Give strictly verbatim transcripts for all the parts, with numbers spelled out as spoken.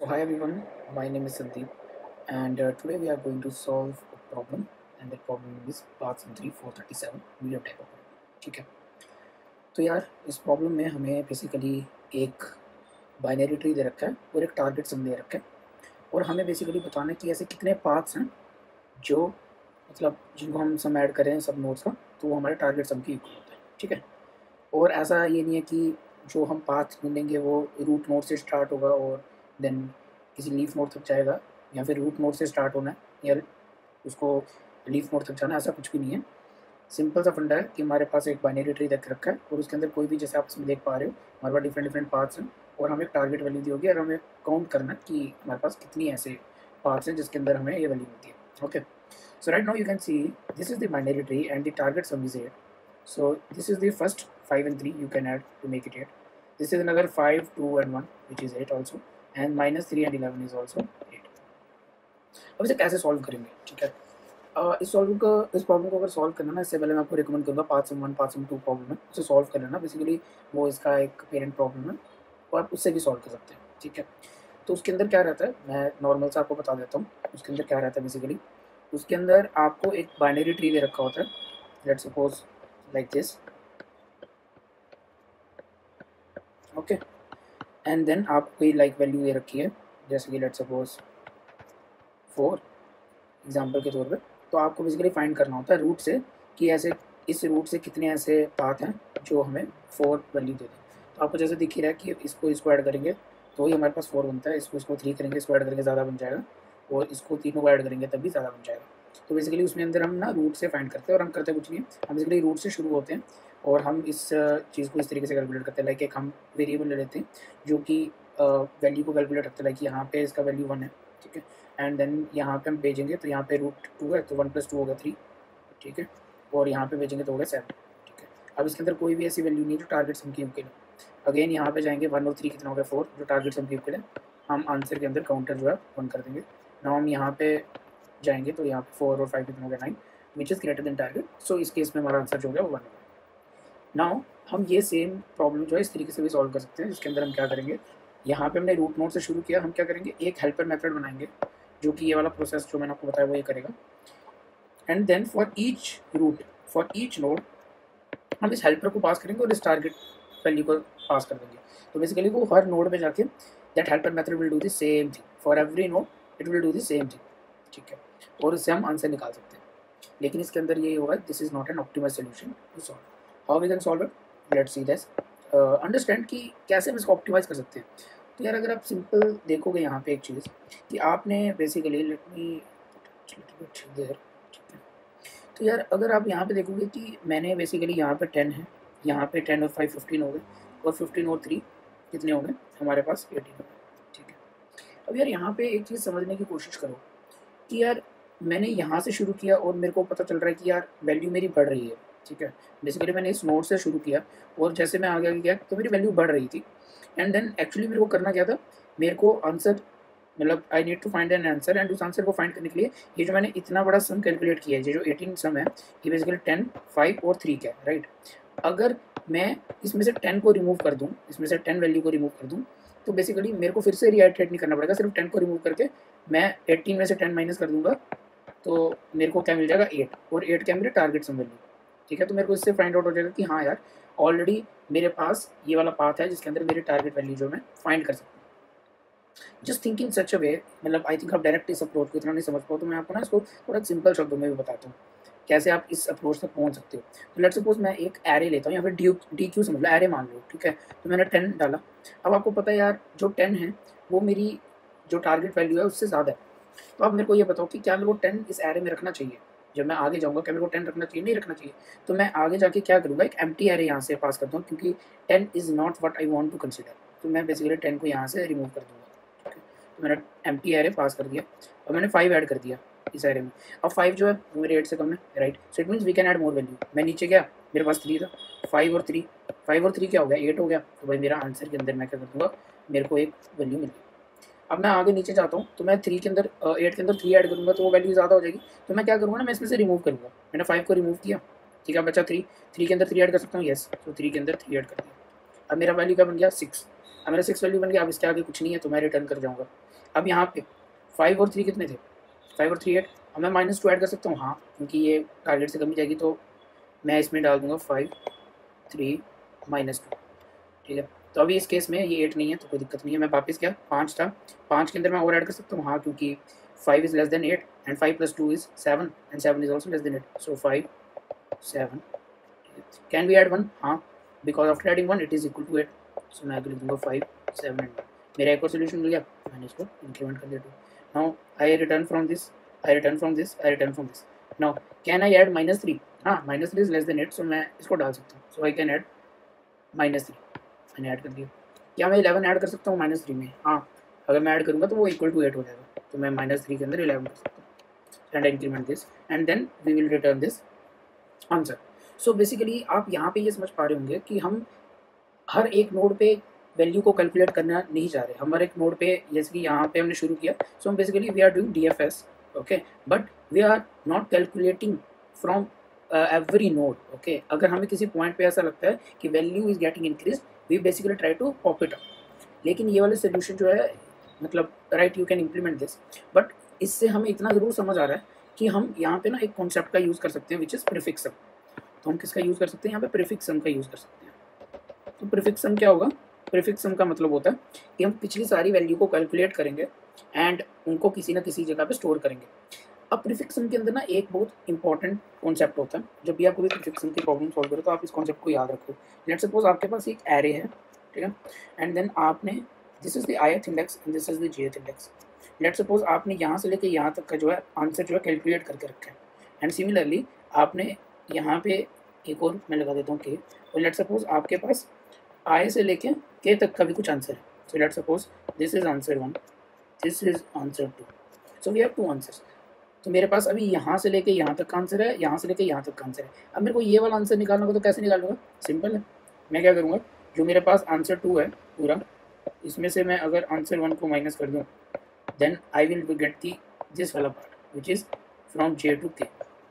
So hi everyone, my name is Sandeep, and uh, today we are going to solve a problem, and that problem is path sum three four thirty seven medium type of problem. ठीक है. तो यार इस problem में हमें basically एक binary tree दे रखा है और एक टारगेट सम दे रखा है, और हमें बेसिकली बताना है कि ऐसे कितने पाथ्स हैं जो मतलब जिनको हम सम ऐड करें सब नोड्स का, तो वो हमारे टारगेट सम के इक्वल होता है. ठीक है. और ऐसा ये नहीं है कि जो हम पाथ ढूंढेंगे वो रूट नोड से स्टार्ट होगा और देन किसी लीफ नोड तक जाएगा, या फिर रूट नोड से स्टार्ट होना है या उसको लीफ नोड तक जाना है. ऐसा कुछ भी नहीं है. सिंपल सा फंडा है कि हमारे पास एक बाइनरी ट्री देख रखा है और उसके अंदर कोई भी, जैसे आप इसमें देख पा रहे हो, हमारे पास डिफरेंट डिफरेंट पाथ्स हैं और हमें टारगेट वैल्यू दी होगी और हमें काउंट करना है कि हमारे पास कितनी ऐसे पाथ्स हैं जिसके अंदर हमें ये वैल्यू मिलती है. Okay. So right now you can see this is the binary tree and the target sum is eight. So this is the first five and three you can add to make it eight. This is another five, two and one which is eight also, and minus three and eleven is also eight. अब इसे कैसे solve करेंगे? ठीक है. uh, इस solve का इस problem को अगर सॉल्व करना ना, इससे पहले मैं आपको रिकमेंड करूँगा path sum one path sum two problem है, उसे सॉल्व कर लेना. बेसिकली वो इसका एक पेरेंट प्रॉब्लम है और आप उससे भी सॉल्व कर सकते हैं. ठीक है. तो उसके अंदर क्या रहता है, मैं नॉर्मल से आपको बता देता हूँ. उसके अंदर क्या रहता है बेसिकली, उसके अंदर आपको एक बाइनरी ट्री दे रखा होता है. Let's suppose like this. Okay. And then आपको कोई लाइक वैल्यू दे रखी है, जैसे कि लेट्स सपोज फोर एग्जांपल के तौर पे. तो आपको बेसिकली फाइंड करना होता है रूट से कि ऐसे इस रूट से कितने ऐसे पाथ हैं जो हमें फोर वैल्यू दे दें. तो आपको जैसे दिख ही रहा है कि इसको इसको ऐड करेंगे तो ही हमारे पास फोर बनता है, इसको इसको थ्री करेंगे, इसको ऐड करेंगे ज़्यादा बन जाएगा, और इसको तीनों को ऐड करेंगे तब भी ज़्यादा बन जाएगा. तो बेसिकली उसमें अंदर हम ना रूट से फाइंड करते हैं, और हम करते कुछ नहीं है, हम बेसिकली रूट से शुरू होते हैं और हम इस चीज़ को इस तरीके से कैलकुलेट करते हैं. लाइक एक हम वेरिएबल ले लेते हैं जो कि वैल्यू को कैलकुलेट करते हैं. लाइक यहाँ पे इसका वैल्यू वन है. ठीक है. एंड देन यहाँ पे हम भेजेंगे तो यहाँ पे रूट टू है, तो वन प्लस टू होगा थ्री. ठीक है. और यहाँ पे भेजेंगे तो होगा सेवन. ठीक है. अब इसके अंदर कोई भी ऐसी वैल्यू नहीं जो टारगेट सम की इक्वल है. अगेन यहाँ पे जाएंगे, वन और थ्री कितना होगा फोर, जो टारगेट सम की इक्वल है. हम आंसर के अंदर काउंटर जो है वन कर देंगे. नाउ हम यहाँ पे जाएंगे तो यहाँ पे फोर और फाइव कितना हो गया nine, which is greater than target. So इस केस में हमारा आंसर जो हो गया वो वन होगा. नाउ हम ये सेम प्रॉब्लम जो है इस तरीके से भी सॉल्व कर सकते हैं, जिसके अंदर हम क्या करेंगे, यहाँ पे हमने रूट नोड से शुरू किया, हम क्या करेंगे एक हेल्पर मेथड बनाएंगे जो कि ये वाला प्रोसेस जो मैंने आपको बताया वो ये करेगा. And then for each root for each node हम इस हेल्पर को पास करेंगे और इस टारगेट वैल्यू को पास कर देंगे. तो बेसिकली वो हर नोड पे जाके that helper method will do the same thing for every node, it will do the same thing. ठीक है. और इससे हम आंसर निकाल सकते हैं. लेकिन इसके अंदर ये होगा, this is not an optimal solution to solve. How we can solve it, let's see this. Understand कि कैसे हम इसको ऑप्टिमाइज कर सकते हैं. तो यार अगर आप सिंपल देखोगे यहाँ पे एक चीज़ कि आपने बेसिकली लेट मी देयर. ठीक है. तो यार अगर आप यहाँ पे देखोगे कि मैंने बेसिकली यहाँ पे टेन है, यहाँ पे टेन और फाइव फिफ्टीन हो गए, और फिफ्टीन और थ्री कितने हो गए हमारे पास एटीन हो गए. ठीक है. अब यार यहाँ पे एक चीज़ समझने की कोशिश करो कि यार मैंने यहाँ से शुरू किया और मेरे को पता चल रहा है कि यार वैल्यू मेरी बढ़ रही है. ठीक है. बेसिकली मैंने इस नोड से शुरू किया और जैसे मैं आगे आगे गया तो मेरी वैल्यू बढ़ रही थी. एंड देन एक्चुअली मेरे को करना क्या था, मेरे को आंसर मतलब I need to find an answer, and उस आंसर को फाइंड करने के लिए ये जो मैंने इतना बड़ा सम कैलकुलेट किया है, ये जो एटीन सम है, ये बेसिकली टेन फाइव और थ्री का है. राइट. अगर मैं इसमें से टेन को रिमूव कर दूँ, इसमें से टेन वैल्यू को रिमूव कर दूँ, तो बेसिकली मेरे को फिर से रिआइट्रेट नहीं करना पड़ेगा. सिर्फ टेन को रिमूव करके मैं एटीन में से टेन माइनस कर दूंगा तो मेरे को क्या मिल जाएगा एट, और एट क्या मेरे टारगेट सम वैल्यू. ठीक है. तो मेरे को इससे फाइंड आउट हो जाएगा कि हाँ यार ऑलरेडी मेरे पास ये वाला पाथ है जिसके अंदर मेरे टारगेट वैल्यू जो मैं फाइंड कर सकता हूँ. Just thinking such a way, मतलब आई थिंक आप डायरेक्ट इस अप्रोच को इतना नहीं समझ पाओ, तो मैं आपको ना इसको थोड़ा सिंपल शब्दों में भी बताता हूँ कैसे आप इस अप्रोच तक पहुँच सकते हो. तो लेट्स सपोज मैं एक एरे लेता हूँ, या फिर डी डी क्यू समझ लो, एरे मान लो. ठीक है. तो मैंने टेन डाला. अब आपको पता है यार जो टेन है वो मेरी जो टारगेट वैल्यू है उससे ज़्यादा है. तो अब मेरे को ये बताओ कि क्या मेरे को टेन इस एरे में रखना चाहिए. जब मैं आगे जाऊँगा क्या मेरे को टेन रखना चाहिए, नहीं रखना चाहिए. तो मैं आगे जाके क्या करूँगा, एक एम्प्टी एरे यहाँ से पास करता हूँ, क्योंकि ten is not what I want to consider. तो मैं बेसिकली टेन को यहाँ से रिमूव कर दूँगा. तो मैंने एम्प्टी एरे पास कर दिया और मैंने फाइव ऐड कर दिया इस एरे में. अब फाइव जो है वो मेरे एट से कम है. Right. So it means we can add more value. मैं नीचे गया, मेरे पास थ्री था, फाइव और थ्री फाइव और थ्री क्या हो गया, एट हो गया. तो भाई मेरा आंसर के अंदर मैं क्या कर दूँगा, मेरे को एक वैल्यू मिल गई. अब मैं आगे नीचे जाता हूँ तो मैं थ्री के अंदर एट के अंदर थ्री ऐड करूँगा तो वो वैल्यू ज़्यादा हो जाएगी. तो मैं क्या करूँगा ना, मैं इसमें से रिमूव करूँगा. मैंने फाइव को रिमूव किया. ठीक है. बचा थ्री. थ्री के अंदर थ्री ऐड कर सकता हूँ, येस. तो थ्री के अंदर थ्री ऐड कर दिया. अब मेरा वैल्यू क्या बन गया, सिक्स. अब मेरा सिक्स वैल्यू बन गया, अब इसके आगे कुछ नहीं है तो मैं रिटर्न कर जाऊँगा। अब यहाँ पे फाइव और थ्री कितने थे, फाइव और थ्री एट। अब मैं माइनस टू ऐड कर सकता हूँ, हाँ, क्योंकि ये टारगेट से कमी जाएगी तो मैं इसमें डाल दूँगा फाइव थ्री माइनस टू, ठीक है। तो अभी इस केस में ये एट नहीं है तो कोई दिक्कत नहीं है। मैं वापस क्या, पाँच था, पाँच के अंदर मैं और ऐड कर सकता हूँ, हाँ, क्योंकि five is less than eight and five plus two is seven and seven is also less than eight, so five seven. Can we add one, हाँ, because after adding one it is equal to eight, so मैं आगे लिख दूँगा five seven and one. मेरा एक और solution मिल गया, मैंने इसको इंक्रीमेंट कर दिया two. Now I return from this, I return from this, I return from this. Now can I add minus three, हाँ, minus three is less than eight, so मैं इसको डाल सकता हूँ, so I can add minus three, मैंने add कर दिया। क्या मैं इलेवन ऐड कर सकता हूँ माइनस थ्री में, हाँ, अगर मैं ऐड करूँगा तो वो इक्वल टू एट हो जाएगा, तो मैं माइनस थ्री के अंदर इलेवन कर सकता हूँ and increment this and then we will return this answer. So basically आप यहाँ पे ये समझ पा रहे होंगे कि हम हर एक नोड पे वैल्यू को कैलकुलेट करना नहीं चाह रहे। हम हर एक नोड पे, जैसे कि यहाँ पे हमने शुरू किया, सो हम basically we are doing D F S, okay, but we are not calculating from every node, okay. अगर हमें किसी पॉइंट पे ऐसा लगता है कि value is getting increase, we basically try to pop it up. लेकिन ये वाले सोल्यूशन जो है, मतलब right, you can implement this, but इससे हमें इतना ज़रूर समझ आ रहा है कि हम यहाँ पे ना एक कॉन्सेप्ट का यूज़ कर सकते हैं विच इज़ प्रीफिक्स सम। तो हम किसका यूज़ कर सकते हैं यहाँ पे, प्रीफिक्स सम का यूज़ कर सकते हैं। तो प्रीफिक्स सम क्या होगा, प्रीफिक्स सम का मतलब होता है कि हम पिछली सारी वैल्यू को कैलकुलेट करेंगे एंड उनको किसी ना किसी जगह पे स्टोर करेंगे। अब प्रीफिक्स सम के अंदर ना एक बहुत इंपॉर्टेंट कॉन्सेप्ट होता है। जब भी आप कोई प्रीफिक्स सम की प्रॉब्लम सॉल्व करो तो आप इस कॉन्सेप्ट को याद रखो। लेट्स सपोज आपके पास एक एरे है, ठीक है, एंड देन आपने, this is the ith index and this is the jth index. Let's suppose आपने यहाँ से लेके यहाँ तक का जो है आंसर जो है कैलकुलेट करके रखा है, एंड सिमिलरली आपने यहाँ पे एक और मैं लगा देता हूँ के, और लेट्स सपोज आपके पास आई से लेके के तक का भी कुछ आंसर है। So let's suppose this is answer one, this is answer two, so we have two answers. तो मेरे पास अभी यहाँ से लेके यहाँ तक का आंसर है, यहाँ से लेके यहाँ तक का आंसर है। अब मेरे को ये वाला आंसर निकालना होगा तो कैसे निकालूंगा, सिंपल है, मैं क्या करूँगा, जो मेरे पास आंसर टू है पूरा, इसमें से मैं अगर आंसर वन को माइनस कर दूँ, then I will get the this वाला part which is from J to K.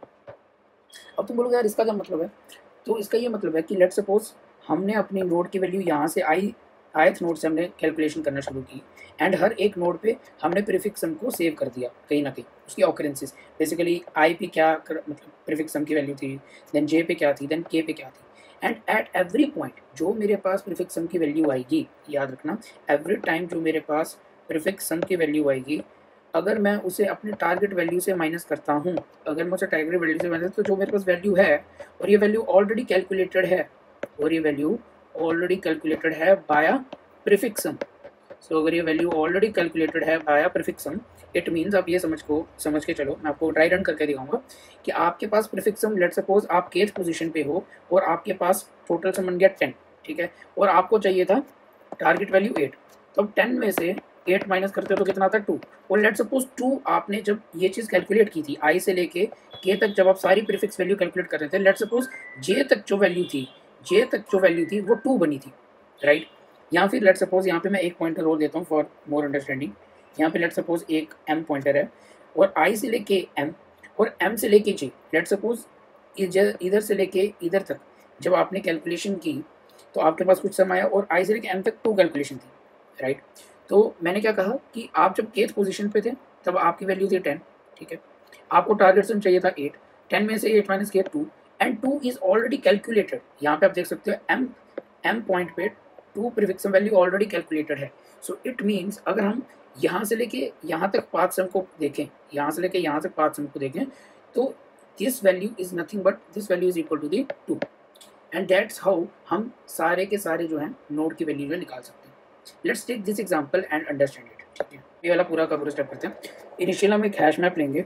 अब तुम बोलोगे यार इसका क्या मतलब है, तो इसका ये मतलब है कि लेट्स सपोज हमने अपनी नोड की वैल्यू यहाँ से आई आयथ नोड से हमने कैलकुलेशन करना शुरू की, एंड हर एक नोड पे हमने प्रीफिक्स सम को सेव कर दिया कहीं ना कहीं, उसकी ऑकरेंसेस। बेसिकली आई पे क्या कर, मतलब प्रीफिक्स सम की वैल्यू थी, देन जे पे क्या थी, देन के पे क्या थी, एंड एट एवरी पॉइंट जो मेरे पास प्रीफिक्स सम की वैल्यू आएगी, याद रखना, एवरी टाइम जो मेरे पास प्रीफिक्स सम की वैल्यू आएगी, अगर मैं उसे अपने टारगेट वैल्यू से माइनस करता हूँ, अगर मैं उसे टारगेट वैल्यू से माइनस, तो जो मेरे पास वैल्यू है और ये वैल्यू ऑलरेडी कैलकुलेटेड है, और ये वैल्यू ऑलरेडी कैलकुलेटेड है बाया प्रीफिक्स सम। सो अगर ये वैल्यू ऑलरेडी कैलकुलेटेड है बाया प्रीफिक्स सम, इट मीन्स आप ये समझ को समझ के चलो, मैं आपको ट्राई रन करके दिखाऊंगा कि आपके पास प्रीफिक्स सम, लेट सपोज आप केथ पोजीशन पे हो और आपके पास टोटल सम बन गया टेन, ठीक है, और आपको चाहिए था टारगेट वैल्यू एट। तो अब टेन में से एट माइनस करते हो तो कितना आता है, टू। और लेट सपोज टू आपने जब ये चीज़ कैलकुलेट की थी, आई से लेके के तक जब आप सारी प्रीफिक्स वैल्यू कैलकुलेट कर रहे थे, लेट सपोज जे तक जो वैल्यू थी, जे तक जो वैल्यू थी वो टू बनी थी, राइट। या फिर लेट सपोज यहाँ पे मैं एक पॉइंटर और देता हूँ फॉर मोर अंडरस्टैंडिंग। यहाँ पे लेट सपोज एक एम पॉइंटर है और आई से लेके एम और एम से लेके जे, लेट सपोज इधर से लेके इधर तक जब आपने कैलकुलेशन की तो आपके पास कुछ सम आया और आई से लेके एम तक टू कैलकुलेशन थी, राइट। तो मैंने क्या कहा कि आप जब केथ पोजीशन पे थे तब आपकी वैल्यू थी टेन, ठीक है, आपको टारगेट सम चाहिए था एट, टेन में से एट माइनस किया two, and two is already calculated. यहाँ पे आप देख सकते हो एम एम पॉइंट पे two prefix sum value already calculated है। सो इट मीन्स अगर हम यहाँ से लेके यहाँ तक पाथ सम को देखें, यहाँ से लेके यहाँ तक पाथ सम को देखें, तो this value is nothing but this value is equal to the two, and that's how हम सारे के सारे जो हैं नोड की वैल्यू में निकाल सकते हैं। Let's take this example and understand it, ठीक है। ये वाला पूरा का पूरा स्टेप करते हैं। इनिशियल हम एक हैश मैप लेंगे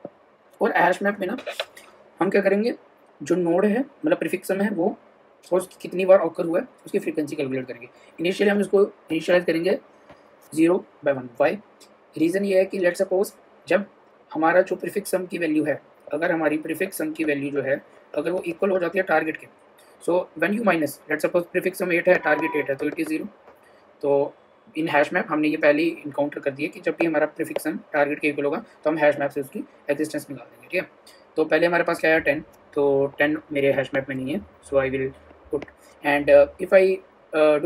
और हैश मैप में ना हम क्या करेंगे, जो नोड है मतलब प्रीफिक्स सम है वो और कितनी बार ऑकर हुआ है उसकी फ्रीक्वेंसी कैलकुलेट करेंगे। इनिशियली हम इसको इनिशियलाइज करेंगे zero by one. By reason ये है कि लेट सपोज जब हमारा जो प्रीफिक्स सम की वैल्यू है, अगर हमारी प्रीफिक्स सम की वैल्यू जो है अगर वो इक्वल हो जाती है टारगेट के, so when you minus, let suppose prefix sum eight है, टारगेट एट है, तो इट इज़ जीरो। तो इन हैश मैप हमने ये पहले ही इनकाउंटर कर दिया कि जब भी हमारा प्रीफिक्स सम टारगेट के इक्वल होगा तो हम हैश मैप से उसकी एग्जिस्टेंस निकाल देंगे, ठीक है। तो पहले हमारे पास क्या है टेन, तो टेन मेरे हैश मैप में नहीं है, so I will put, and if I do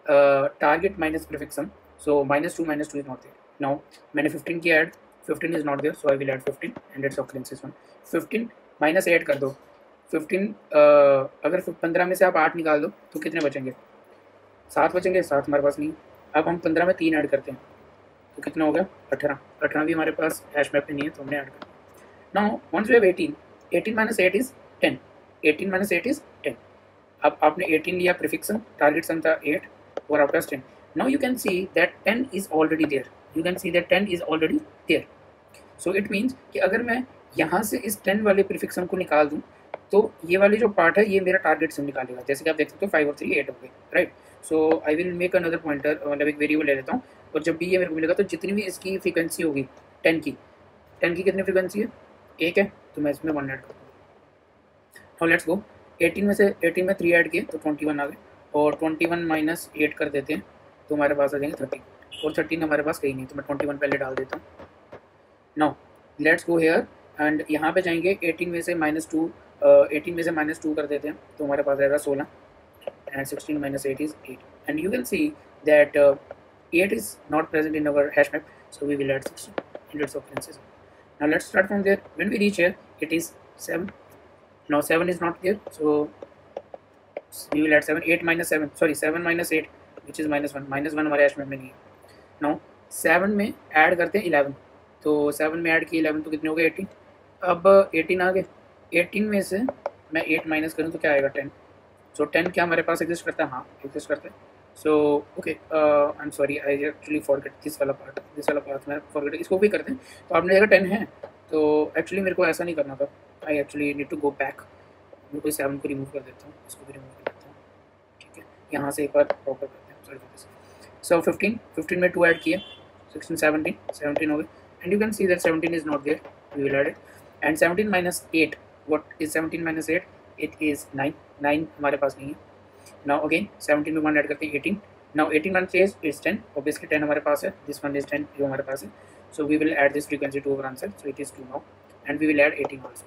target minus prefix sum, so minus two minus two is not there. Now मैंने फिफ्टीन की add, fifteen is not there, so I will add fifteen and its occurrences one. Fifteen minus eight कर दो. Fifteen अगर पंद्रह में से आप आठ निकाल दो तो कितने बचेंगे? सात बचेंगे. सात हमारे पास नहीं. अब हम पंद्रह में तीन ऐड करते हैं तो कितना हो गया? अठारह. अठारह भी हमारे पास हैश मैप में नहीं है तो हमने ऐड कर. Now once we have eighteen, eighteen minus eight is ten. Eighteen minus eight is ten. अब आपने एटीन लिया प्रीफिक्स सम, टारगेट सम था एट और आपके पास ten. Now you can see that ten is already there. You can see that ten is already there. So it means कि अगर मैं यहाँ से इस टेन वाले प्रीफिक्स सम को निकाल दूँ तो ये वाली जो पार्ट है ये मेरा टारगेट सम निकालेगा. जैसे कि आप देख सकते हो फाइव और थ्री एट हो गए, right. So I will make another pointer, मतलब एक वेरिएबल ले लेता हूँ और जब भी ये मेरे को मिलेगा तो जितनी भी इसकी फ्रीक्वेंसी होगी टेन की, टेन की कितनी फ्रीक्वेंसी है? एक है, तो मैं इसमें वन ऐड करूँगा. Now let's go. एटीन में से एटीन में थ्री ऐड किए तो ट्वेंटी वन आ गए और ट्वेंटी वन माइनस एट कर देते हैं तो हमारे पास आ जाएंगे थर्टीन. और थर्टीन हमारे पास कहीं नहीं तो मैं ट्वेंटी वन पहले डाल देता हूँ. नाउ लेट्स गो हेयर एंड यहाँ पे जाएंगे. एटीन में से माइनस टू एटीन में से माइनस टू कर देते हैं तो हमारे पास आएगा सोलह. and sixteen minus eight is eight, and you can see that uh, eight is not present in our hash map, so we will add sixteen and its occurrences. Now let's start from there. When we reach here it is seven. Now seven is not there, so we will add seven. eight minus seven, sorry seven minus eight, which is minus one. minus one हमारे hash map में नहीं है. Now seven में add करते हैं eleven, तो seven में add किए eleven तो कितने हो गए? eighteen. अब eighteen आ गए. eighteen में से मैं eight माइनस करूँ तो क्या आएगा? ten. सो टेन क्या हमारे पास एग्जिस्ट करता है? हाँ एग्जिस्ट करता है. So okay, I am sorry, I actually forget this वाला पार्ट. दिस वाला पार्ट मैं फॉरगेट. इसको भी करते हैं. तो आपने देखा टेन है, तो एक्चुअली मेरे को ऐसा नहीं करना था. I actually need to go back. मैं कोई सेवन को रिमूव कर देता हूँ, इसको भी रिमूव कर देता हूँ. ठीक है, यहाँ से एक बार प्रॉपर करते हैं. Sorry for this. So fifteen, fifteen में टू ऐड किए, सिक्सटीन सेवनटीन, सेवनटीन हो गए. And you can see that seventeen is not there, we will add it. And seventeen minus eight, what is seventeen minus eight? It is nine. Nine हमारे पास नहीं है. Now again seventeen में one add करते हैं, eighteen. Now eighteen one चेज is ten. Obviously ten हमारे पास है. दिस वन इज टेन जो हमारे पास है. So we will add this frequency to our answer. So it is two now and we will add eighteen also.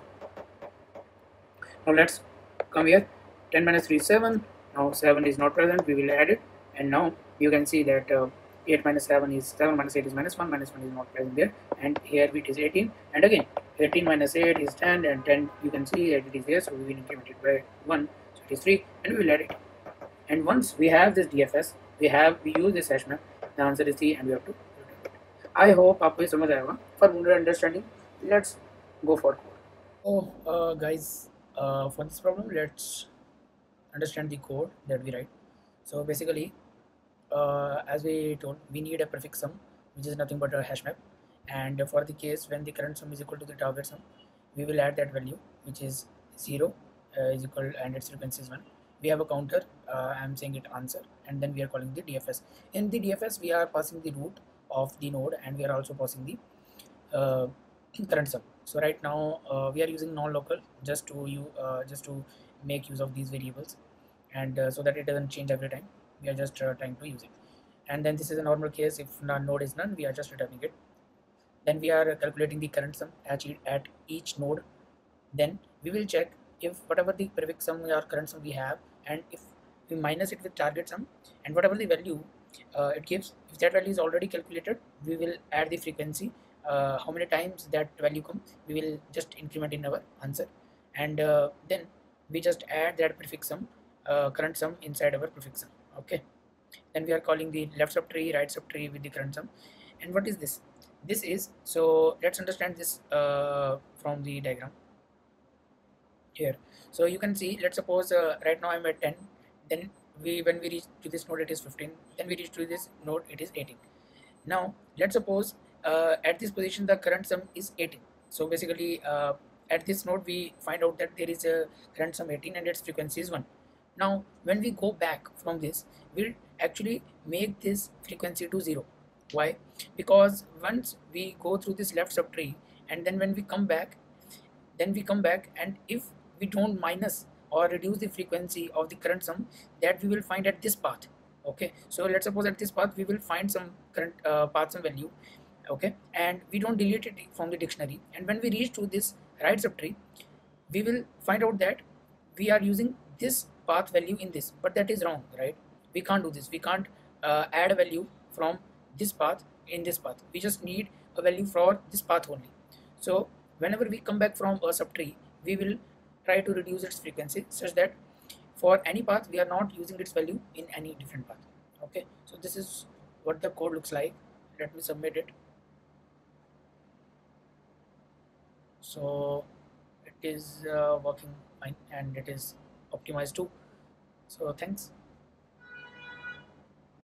Now let's come here. Ten minus three is seven. Now seven is not present, we will add it. And now you can see that uh, eight minus seven is seven minus eight is minus one. Minus one is not present there. And here it is eighteen. And again eighteen minus eight is ten, and ten you can see that it is there, so we will increment it by one, so it is three, and we will add it. And once we have this D F S, we have we use this hash map, the answer is three, and we have to return it. I hope आपको ये समझ आएगा. For more understanding, let's go for code. Oh uh, guys, uh, for this problem let's understand the code that we write. So basically uh, as we told, we need a prefix sum which is nothing but a hash map, and for the case when the current sum is equal to the target sum, we will add that value which is zero uh, is equal and its frequency is one. We have a counter, uh, I am saying it answer, and then we are calling the D F S. In the D F S we are passing the root of the node, and we are also passing the uh, current sum. So right now uh, we are using non-local just to you uh, just to make use of these variables, and uh, so that it doesn't change every time. We are just uh, trying to use it. And then this is a normal case. If node is none, we are just returning it. Then we are calculating the current sum at, at each node. Then we will check if whatever the prefix sum or current sum we have, and if we minus it with target sum, and whatever the value uh, it gives, if that value is already calculated, we will add the frequency. Uh, how many times that value comes, we will just increment in our answer, and uh, then we just add that prefix sum, uh, current sum inside our prefix sum. Okay, then we are calling the left subtree, right subtree with the current sum. And what is this? This is, so let's understand this uh, from the diagram here. So you can see, let's suppose uh, right now I'm at ten, then we when we reach to this node it is fifteen, then we reach to this node it is eighteen. Now let's suppose uh, at this position the current sum is eighteen. So basically uh, at this node we find out that there is a current sum eighteen and its frequency is one. Now when we go back from this, we'll actually make this frequency to zero. Why? Because once we go through this left subtree, and then when we come back, then we come back, and if we don't minus or reduce the frequency of the current sum, that we will find at this path. Okay, so let's suppose at this path we will find some current uh, path sum value. Okay, and we don't delete it from the dictionary, and when we reach to this right subtree, we will find out that we are using this path value in this, but that is wrong, right? we can't do this. We can't uh, add a value from this path in this path. We just need a value for this path only. So whenever we come back from a subtree, we will try to reduce its frequency such that for any path we are not using its value in any different path. Okay, so this is what the code looks like. Let me submit it. So it is uh, working fine and it is optimized too. So thanks.